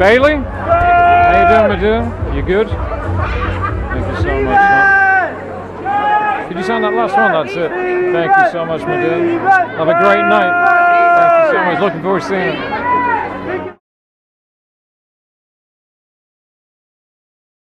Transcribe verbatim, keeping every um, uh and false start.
Bailey, how you doing, my dude? You good? Thank you so much, man. Did you sign that last one? That's it. Thank you so much, my dude. Have a great night. Thank you so much. Looking forward to seeing it.